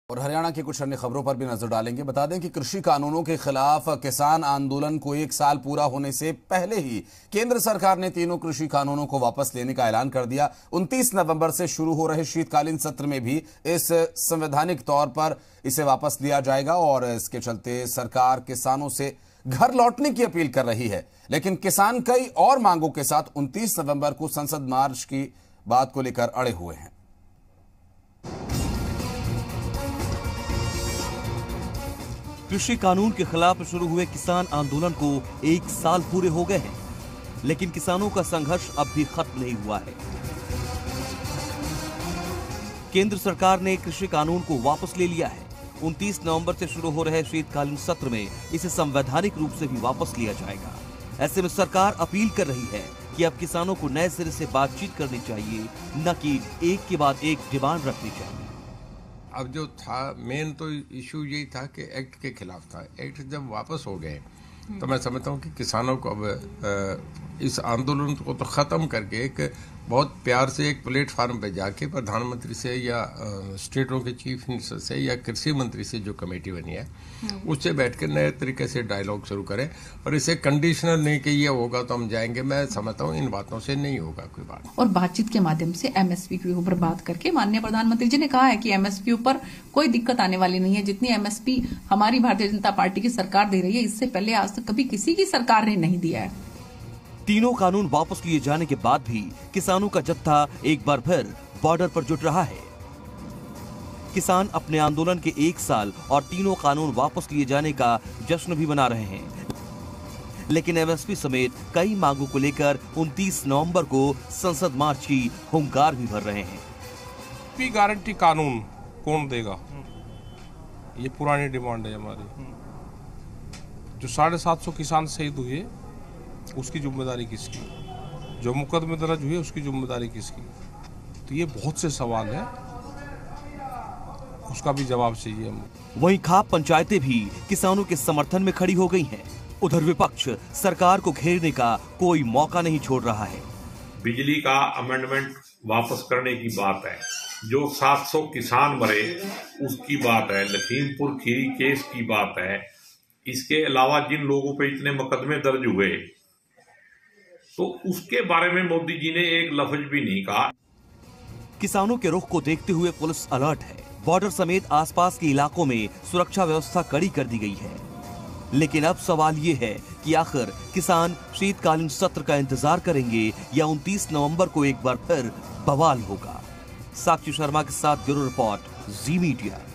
और हरियाणा की कुछ अन्य खबरों पर भी नजर डालेंगे। बता दें कि कृषि कानूनों के खिलाफ किसान आंदोलन को 1 साल पूरा होने से पहले ही केंद्र सरकार ने तीनों कृषि कानूनों को वापस लेने का ऐलान कर दिया। 29 नवंबर से शुरू हो रहे शीतकालीन सत्र में भी इस संवैधानिक तौर पर इसे वापस लिया जाएगा और इसके चलते सरकार किसानों से घर लौटने की अपील कर रही है। लेकिन किसान कई और मांगों के साथ 29 नवंबर को संसद मार्च की बात को लेकर अड़े हुए हैं। कृषि कानून के खिलाफ शुरू हुए किसान आंदोलन को 1 साल पूरे हो गए हैं, लेकिन किसानों का संघर्ष अब भी खत्म नहीं हुआ है। केंद्र सरकार ने कृषि कानून को वापस ले लिया है। 29 नवंबर से शुरू हो रहे शीतकालीन सत्र में इसे संवैधानिक रूप से भी वापस लिया जाएगा। ऐसे में सरकार अपील कर रही है कि अब किसानों को नए सिरे से बातचीत करनी चाहिए, न कि एक के बाद एक डिमांड रखनी चाहिए। अब जो था मेन तो इशू यही था कि एक्ट के खिलाफ था। एक्ट जब वापस हो गए तो मैं समझता हूँ कि किसानों को अब इस आंदोलन को तो ख़त्म करके एक बहुत प्यार से एक प्लेटफार्म पे जाके प्रधानमंत्री से या स्टेटों के चीफ मिनिस्टर से या कृषि मंत्री से जो कमेटी बनी है उससे बैठ के नए तरीके से डायलॉग शुरू करें और इसे कंडीशनल नहीं कि ये होगा तो हम जाएंगे। मैं समझता हूँ इन बातों से नहीं होगा कोई बात। और बातचीत के माध्यम से एमएसपी के ऊपर बात करके माननीय प्रधानमंत्री जी ने कहा है कि एमएसपी ऊपर कोई दिक्कत आने वाली नहीं है। जितनी एमएसपी हमारी भारतीय जनता पार्टी की सरकार दे रही है, इससे पहले आज तक कभी किसी की सरकार ने नहीं दिया है। तीनों कानून वापस लिए जाने के बाद भी किसानों का जत्था एक बार फिर बॉर्डर पर जुट रहा है। किसान अपने आंदोलन के 1 साल और तीनों कानून वापस लिए जाने का जश्न भी मना रहे हैं, लेकिन एमएसपी समेत कई मांगों को लेकर 29 नवंबर को संसद मार्च की हुंकार भी भर रहे हैं। गारंटी कानून कौन देगा? ये पुरानी डिमांड है हमारी। जो 750 किसान शहीद हुए उसकी जिम्मेदारी किसकी? जो मुकदमे दर्ज हुए उसकी जिम्मेदारी किसकी? तो ये बहुत से सवाल है, उसका भी जवाब चाहिए हम। वहीं खाप पंचायतें भी किसानों के समर्थन में खड़ी हो गई हैं। उधर विपक्ष सरकार को घेरने का कोई मौका नहीं छोड़ रहा है। बिजली का अमेंडमेंट वापस करने की बात है, जो 700 किसान मरे उसकी बात है, लखीमपुर खीरी केस की बात है, इसके अलावा जिन लोगों पे इतने मुकदमे दर्ज हुए तो उसके बारे में मोदी जी ने एक लफ्ज भी नहीं कहा। किसानों के रुख को देखते हुए पुलिस अलर्ट है। बॉर्डर समेत आसपास के इलाकों में सुरक्षा व्यवस्था कड़ी कर दी गई है। लेकिन अब सवाल ये है कि आखिर किसान शीतकालीन सत्र का इंतजार करेंगे या 29 नवंबर को एक बार फिर बवाल होगा। साक्षी शर्मा के साथ ब्यूरो रिपोर्ट, जी मीडिया।